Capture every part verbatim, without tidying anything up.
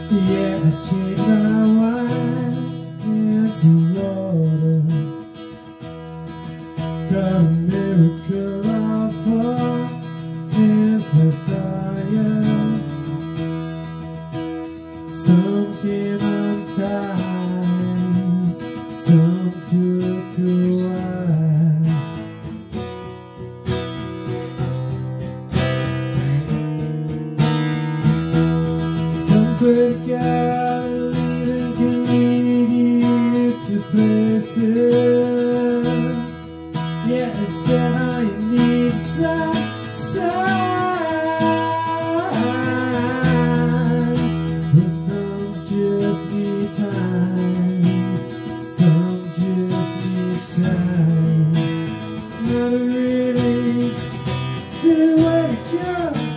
Yeah, I changed my wine into water. Got a miracle offer since I saw you. Some came untied, some took a while. Some forgot leaving can lead you to places. Yeah, it said all you need is some sign, but some just need time. Some just need time. Not a really silly way to go.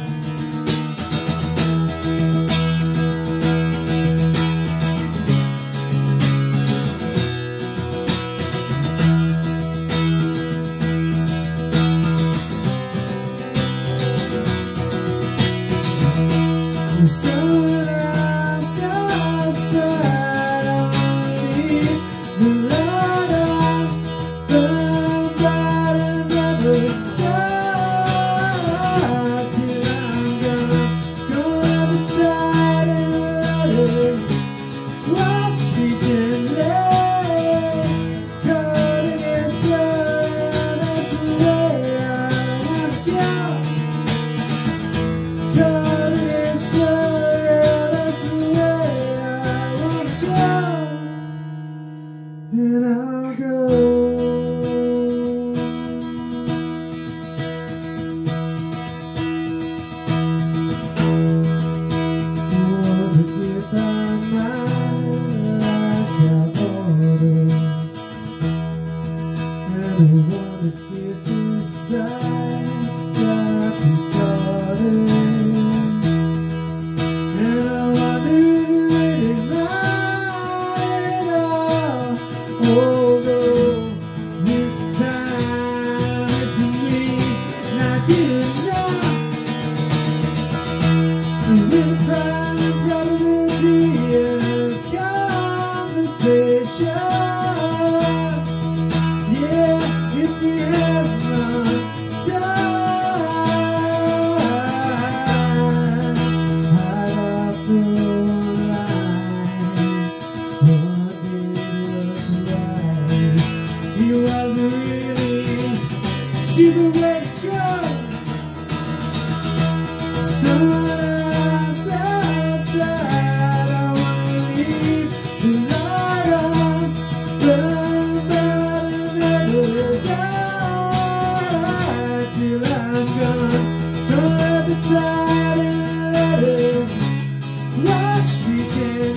Someone else outside, I need the light of the bright and never die till I'm gone. Gonna let the tide and let it wash me gently. Caught against love, that's the way I wanna go. Caught against love, yeah, that's the way I wanna go. And I'll go. Wanna get by my life out order, and I wanna get this science got me started. And I wonder if you really mind it all. Although this time it's me, not you know. So we'll find the probability of conversation. Yeah, if we have enough time. Hide out for a line. What did was right? It was a really stupid way to go. Someone else outside, I wanna leave the light on, burn, burn, and never die till I'm gone. Don't let the tide and let it wash me down.